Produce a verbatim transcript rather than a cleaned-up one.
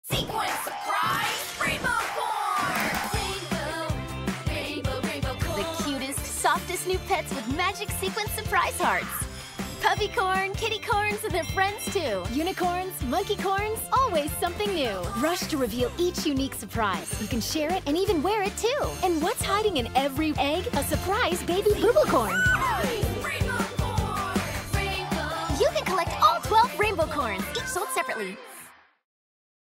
Sequin surprise Rainbocorns! Rainbow, rainbow, rainbow corn. The cutest, softest new pets with magic sequin surprise hearts. Puppycorn, kittycorns, and their friends too. Unicorns, monkeycorns, always something new. Rush to reveal each unique surprise. You can share it and even wear it too. And what's hiding in every egg? A surprise baby boobocorn. Rainbow corn! Rainbow! You can collect all twelve Rainbocorns, each sold separately.